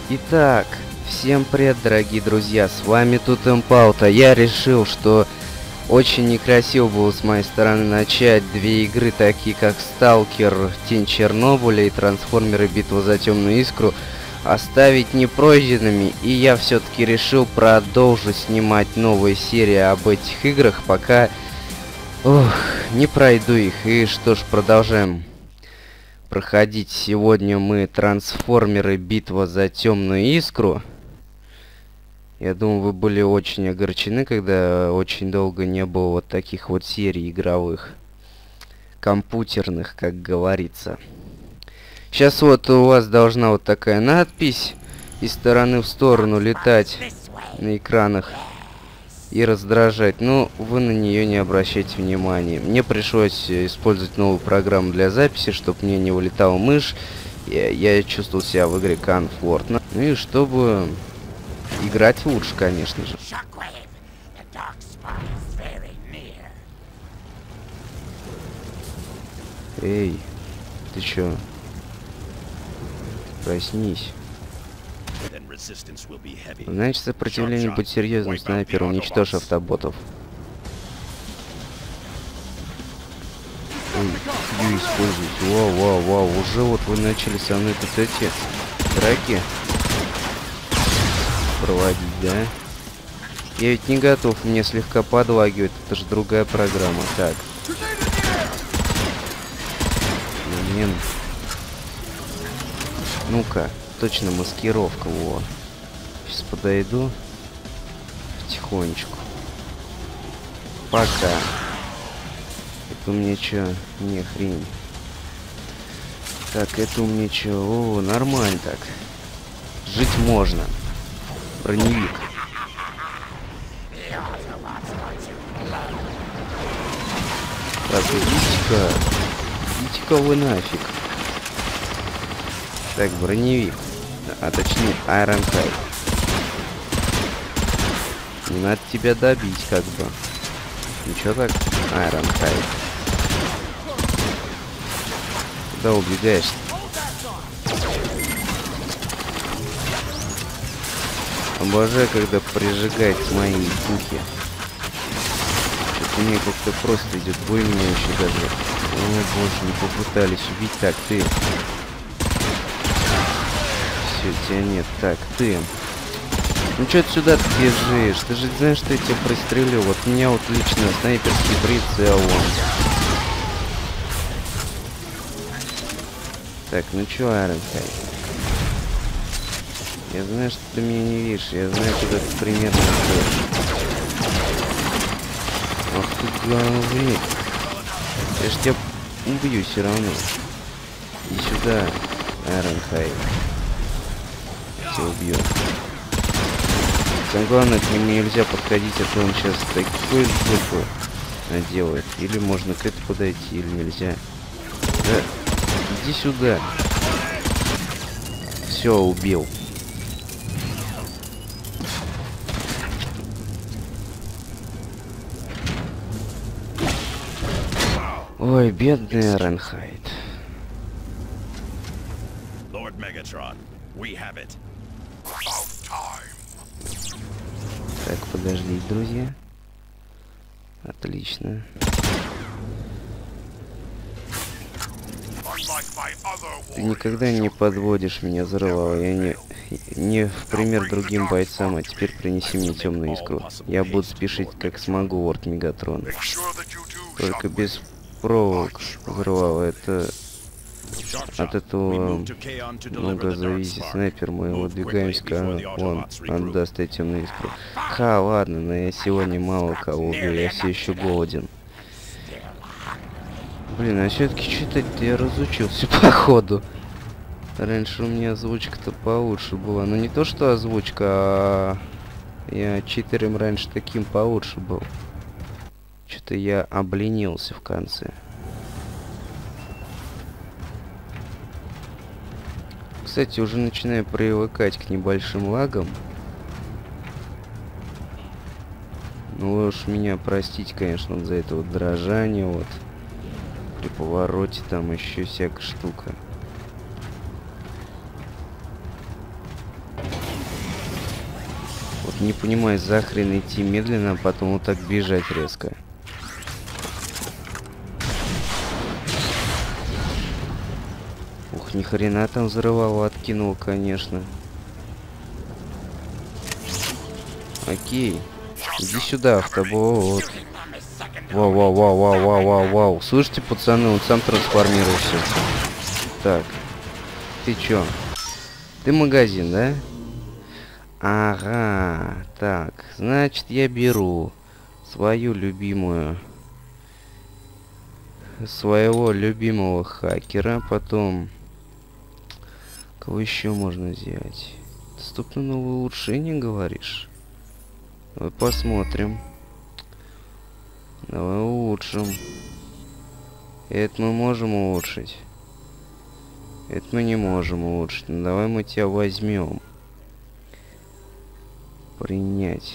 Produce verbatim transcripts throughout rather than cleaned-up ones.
Итак, всем привет, дорогие друзья, с вами тут Импаута. Я решил, что очень некрасиво было с моей стороны начать две игры, такие как Сталкер, Тень Чернобыля и Трансформеры Битва за Темную Искру, оставить непройденными, и я все-таки решил продолжить снимать новые серии об этих играх, пока ох, не пройду их. И что ж, продолжаем проходить. Сегодня мы Трансформеры Битва за Темную Искру. Я думаю, вы были очень огорчены, когда очень долго не было вот таких вот серий игровых, компьютерных, как говорится. Сейчас вот у вас должна вот такая надпись из стороны в сторону летать на экранах и раздражать, но вы на нее не обращайте внимания. Мне пришлось использовать новую программу для записи, чтобы мне не вылетала мышь. Я, я чувствовал себя в игре комфортно. Ну и чтобы играть лучше, конечно же. Эй, ты чё? Проснись. Значит, сопротивление будет серьезным. Снайпер, уничтожь автоботов. Ой, ее используйте. Вау, вау, вау. Уже вот вы начали со мной тут эти драки проводить, да? Я ведь не готов, мне слегка подлагивает. Это же другая программа. Так. Блин. Ну-ка, точно маскировка, во. Сейчас подойду потихонечку. Пока. Это у меня чё? Не, хрень. Так, это у меня чё? О, нормально так. Жить можно. Броневик. Так, идите-ка. Идите-ка вы нафиг. Так, броневик. А точнее, Ironhide. Не надо тебя добить, как бы. Ничего так, Ironhide. Куда убегаешь? Обожаю, когда прижигает мои пухи. Что-то мне как-то просто идет бой меня еще даже. О боже, не попытались убить. Так, ты. Все, тебя нет. Так, ты. Ну что ты сюда бежишь? Ты же знаешь, что я тебя пристрелю. Вот у меня вот лично снайперский прицел. Так, ну чё, Ironhide? Я знаю, что ты меня не видишь. Я знаю, куда ты примерно идешь. Ах ты говнюк. Я ж тебя убью все равно. Иди сюда, Ironhide. Тебя убью. Самое главное, к нему нельзя подходить, а то он сейчас такой звук наделает. Или можно к этому подойти, или нельзя. Да, иди сюда. Все, убил. Ой, бедный Ironhide. Lord Megatron, we have it. Так, подождите, друзья. Отлично. Ты никогда не подводишь меня, взрывал. Я не, не в пример другим бойцам, а теперь принеси мне темную искру. Я буду спешить как смогу, Лорд Мегатрон. Только без проволок, взрывал. Это от этого много зависит. Снайпер, мы выдвигаемся, он отдаст темную искру. Ха, ладно, но я сегодня мало кого убил, я все еще голоден. Блин, а все-таки читать я разучился, походу. Раньше у меня озвучка-то получше была. Но не то, что озвучка, а я читером раньше таким получше был. Что-то я обленился в конце. Кстати, уже начинаю привыкать к небольшим лагам. Ну вы уж меня простите, конечно, вот за это вот дрожание, вот. При повороте там еще всякая штука. не понимаю, за хрен идти медленно, а потом вот так бежать резко. Ух, ни хрена там взрывало откинул, конечно. Окей. Иди сюда, автобот. Вау, вау, вау, вау, вау, вау, вау. Слышите, пацаны, он сам трансформируется. Так. Ты чё? Ты магазин, да? Ага. Так, значит, я беру свою любимую... Своего любимого хакера, потом... Кого еще можно взять? Доступно новое улучшение, говоришь? Давай посмотрим. Давай улучшим. Это мы можем улучшить. Это мы не можем улучшить. Ну, давай мы тебя возьмем. Принять.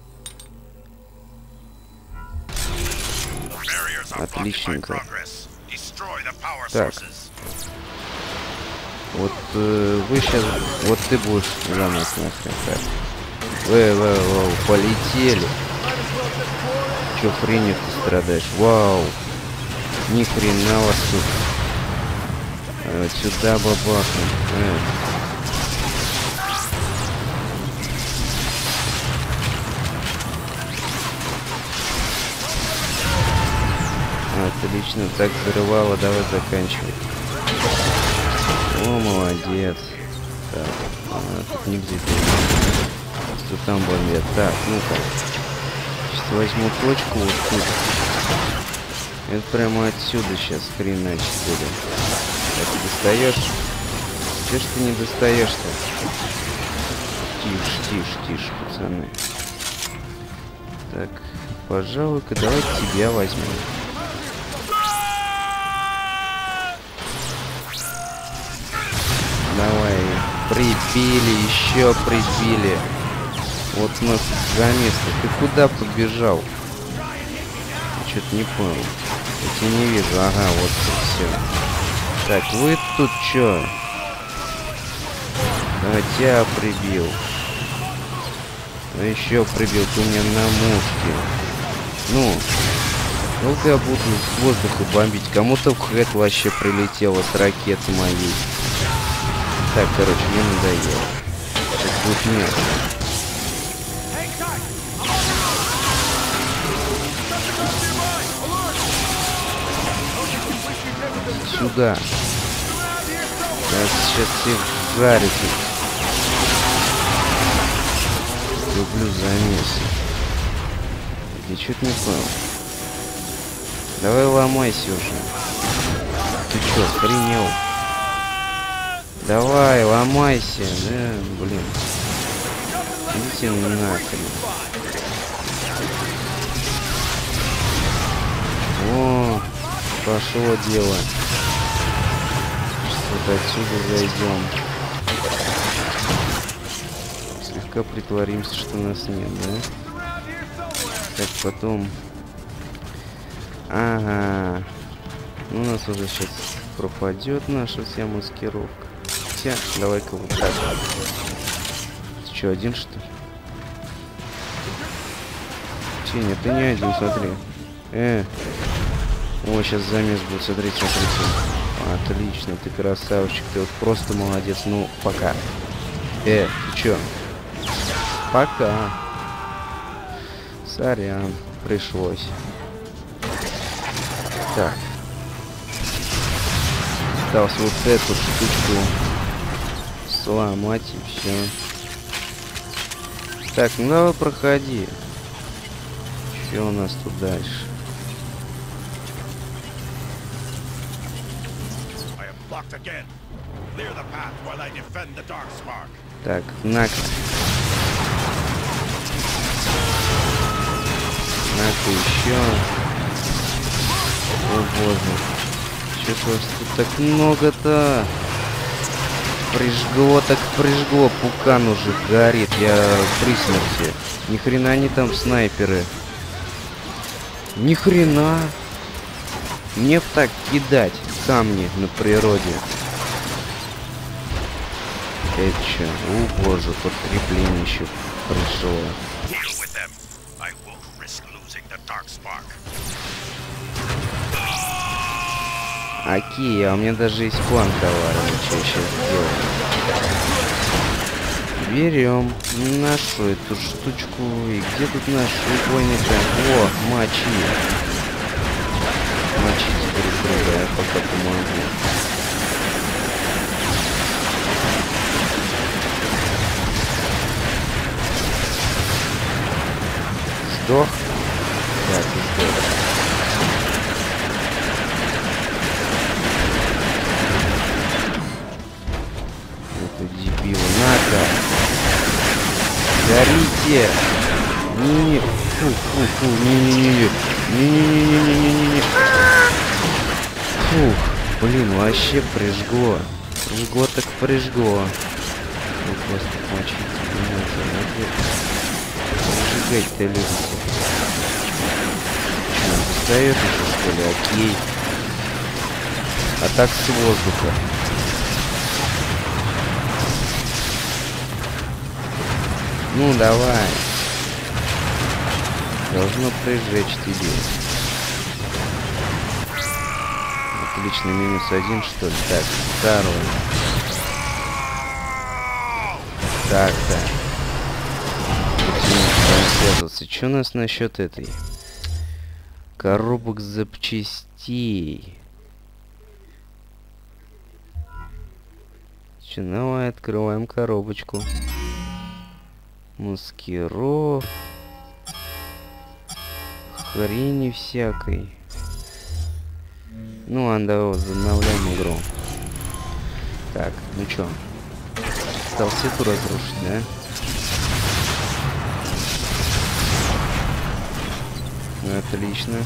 Отличненько. Так. Вот э, вы сейчас... Вот ты будешь за нас нахрен. Так. Вы, вы, вы, полетели. Чё хренью ты страдаешь? Вау. Ни хрена вас тут. А вот сюда бабахнем. Э. Отлично, так взрывало, давай заканчивай. О, молодец. Так, а, тут нигде. Что там бомбят? Так, ну-ка. Сейчас возьму точку вот тут. Это прямо отсюда сейчас хреначить буду. Так, ты достаешь? Че ж ты не достаешь-то? Тише, тише, тише, пацаны. Так, пожалуй-ка давай тебя возьмем. Давай, прибили, еще прибили. Вот у нас за место. Ты куда побежал? Что-то не понял. Я тебя не вижу. Ага, вот все. Так, вы тут чё? А, тебя прибил. А еще прибил ты меня на мушке. Ну, ну-ка я буду с воздуха бомбить. Кому-то в хэт вообще прилетело с ракеты моей. Так, короче, мне надоело. Сейчас будет нет. Сюда. Я сейчас всех жарю тут. Люблю замес. Я что-то не понял. Давай ломайся уже. Ты что, охренел? Давай, ломайся. Да, блин. Идите нахрен. О, пошло дело. Сейчас вот отсюда зайдем. Слегка притворимся, что нас нет, да? Так, потом... Ага. Ну, у нас уже сейчас пропадет наша вся маскировка. Хотя, давай-ка вот так. Ты что, один, что ли? Че, нет, ты не один, смотри. Э. О, сейчас замес будет, смотрите, смотрите. Отлично, ты красавчик, ты вот просто молодец. Ну, пока. Э, ты чё? Пока. Сорян, пришлось. Так. Осталось вот эту штучку сломать и все. Так, ну давай проходи. Что у нас тут дальше? Так, на-ка. На-ка еще. О боже. Что-то вас тут так много-то. Прижгло, так прижгло. Пукан уже горит. Я при смерти. Ни хрена они там снайперы. Ни хрена. Мне так кидать камни на природе. Это что? О боже, подкрепление еще пришло. Окей, а у меня даже есть план коварный, что я сейчас сделаю. Берем нашу эту штучку. И где тут наш убойный танк? О, мочи. Мочите друг друга, я пока помогу. Сдох? Да, ты сдох. Дебил, на-ка! Горите! Не-не-не! Фу-фу-фу! Не-не-не-не! Не-не-не-не-не-не-не! Фух! Блин, вообще прижгло! Прижгло так прижгло! Ну просто мочить! Сжигать-то любите! Что, достает еще, что ли? Окей! А так с воздуха! Ну давай. Должно прижечь тебе. Отлично, минус один, что ли? Так, второй. Так, так. Что у нас насчет этой? Коробок запчастей. Че, давай открываем коробочку. Маскиров. Хрени всякой. Ну ладно, давай возобновляем игру. Так, ну чё? Осталось эту разрушить, да? Ну, отлично.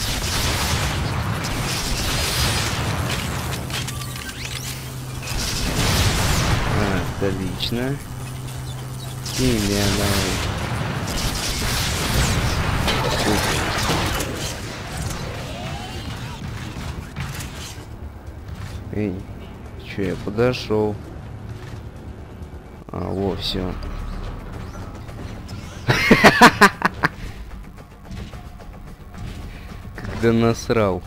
Отлично. Тебя давай. Эй, чё, я подошел. А, во, все. Когда насрал.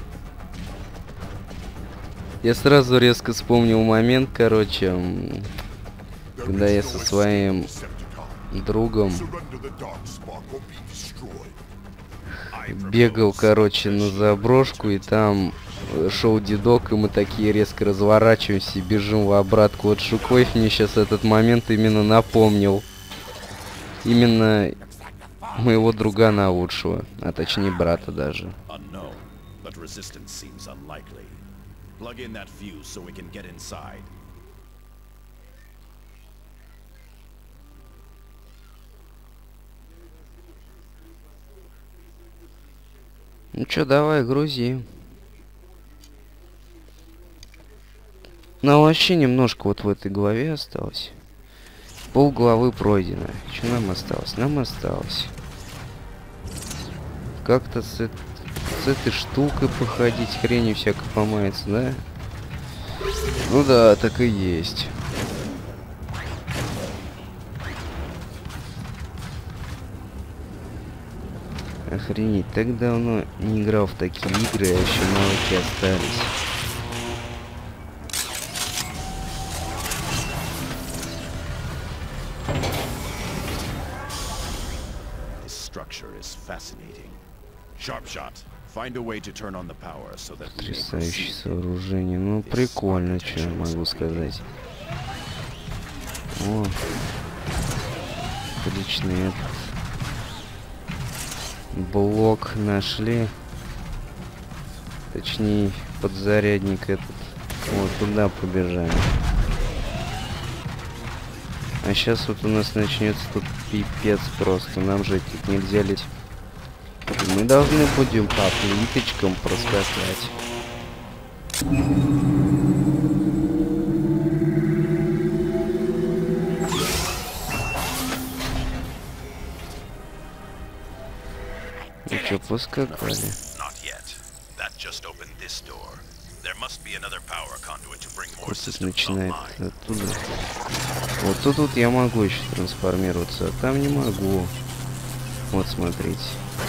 Я сразу резко вспомнил момент, короче, когда я со своим другом бегал, короче, на заброшку, и там шел дедок, и мы такие резко разворачиваемся и бежим в обратку. Вот Шукоев мне сейчас этот момент именно напомнил. Именно моего другана лучшего, а точнее брата даже. Ну чё, давай, грузи. Ну, вообще немножко вот в этой главе осталось. Пол главы пройдено. Что нам осталось? Нам осталось как-то с, э с этой штукой походить, хренью всяко помаяться, да? Ну да, так и есть. Охренеть, так давно не играл в такие игры, а еще навыки остались. Потрясающее сооружение. Ну, прикольно, что я могу сказать. О, отличный этот блок нашли. Точнее, подзарядник этот. Вот туда побежали. А сейчас вот у нас начнется тут пипец просто. Нам же тут нельзя лить. Мы должны будем по плиточкам проскакать. Ну что, поскакали. Вот тут начинает оттуда. Вот тут вот я могу еще трансформироваться, а там не могу. Вот смотрите.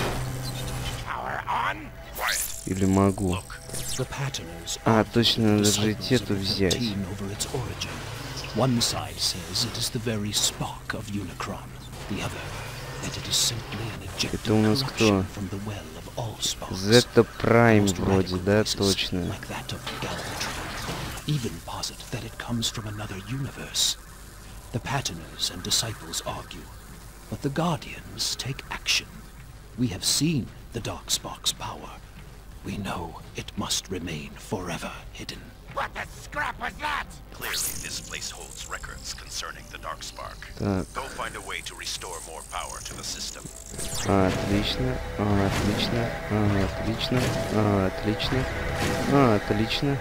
Или могу. А, точно, надо же эту взять. One side says it is the very spark of Unicron. The other, that it is simply an ejected corruption from the well of all sparks. Zeta Prime вроде, да, точно. Like that of Galvatron. Even posit that it comes from another universe. The Patterners and Disciples argue, but the Guardians take action. We have seen the Darkspark's power. We know it must remain forever hidden. What the scrap was that? Clearly, this place holds records concerning the Darkspark. Так. Go find a way to restore more power to the system. Отлично, отлично, отлично, отлично, отлично.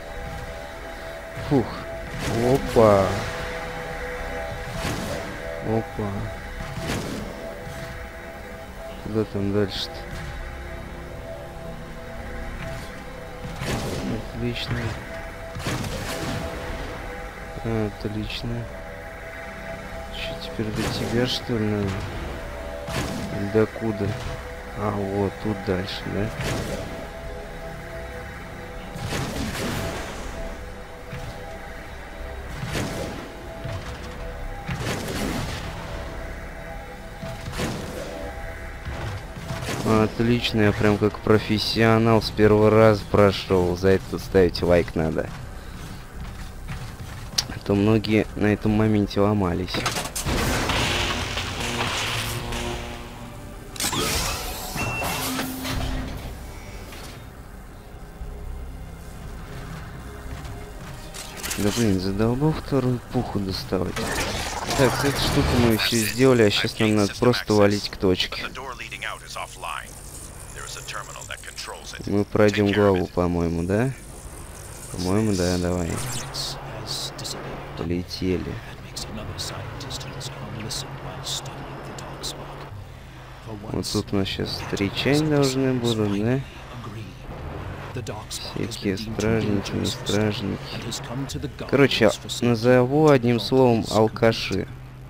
Фух. Опа. Опа. Куда там дальше-то? Отлично. Отлично. Что, теперь до тебя, что ли, надо? Или до куда? А, вот, тут дальше, да? Отлично, я прям как профессионал с первого раза прошел. За это ставить лайк надо. А то многие на этом моменте ломались. Да блин, задолбал вторую пуху доставать. Так, с этой штукой мы все сделали, а сейчас нам надо просто валить к точке. Мы пройдем главу, по-моему, да? По-моему, да, давай. Полетели. Вот тут у нас сейчас встречать должны будут, да? Всякие стражники, не стражники. Короче, назову одним словом алкаши.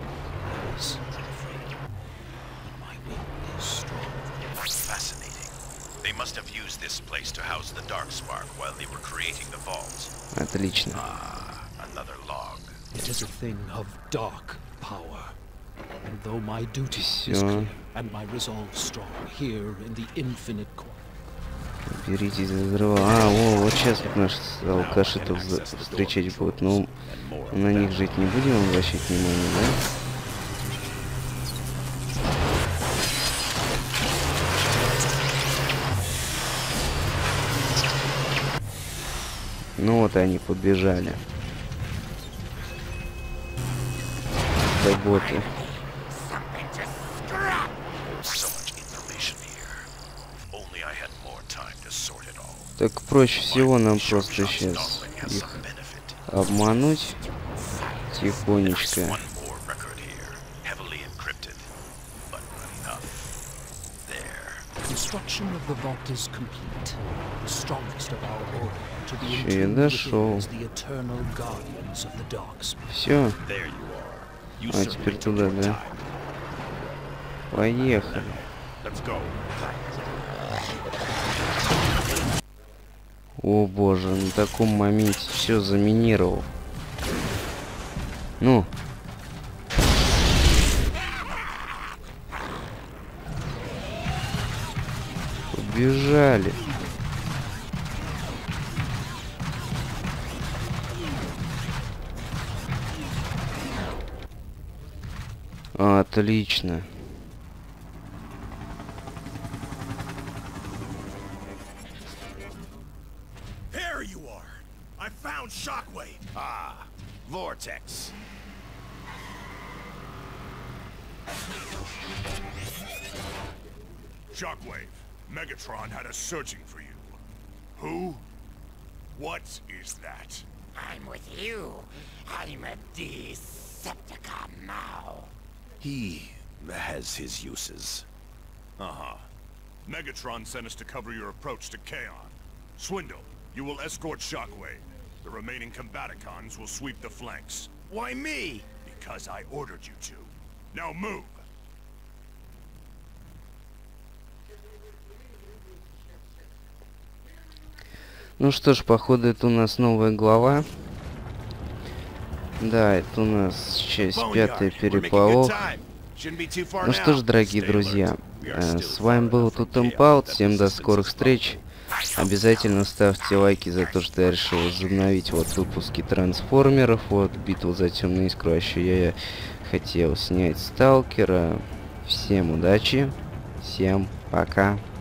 Отлично. Все. Беритесь за взрыва. А, о, вот сейчас вот наши алкаши тут встречать будут. Ну, на них жить не будем обращать внимание, да? Ну вот они побежали. Это боты. Так проще всего нам просто сейчас их обмануть тихонечко. Еще я дошел. Все. А теперь туда, да? Поехали. О боже, на таком моменте все заминировал. Ну. Побежали. Отлично. Shockwave. Ah, Vortex. Shockwave, Megatron had us searching for you. Who? What is that? I'm with you. I'm a Decepticon now. He has his uses. Uh-huh. Megatron sent us to cover your approach to Kaon. Swindle, You will escort Shockwave. The remaining Combaticons will sweep the flanks. Why me? Because I ordered you to. Now move! Ну что ж, походу это у нас новая глава. Да, это у нас часть пятая, переполох. Ну что ж, дорогие друзья, э, с вами был тут Импаут. Всем до скорых встреч. Обязательно ставьте лайки за то, что я решил возобновить вот выпуски трансформеров, вот битву за темную искру. А еще я хотел снять Сталкера. Всем удачи, всем пока.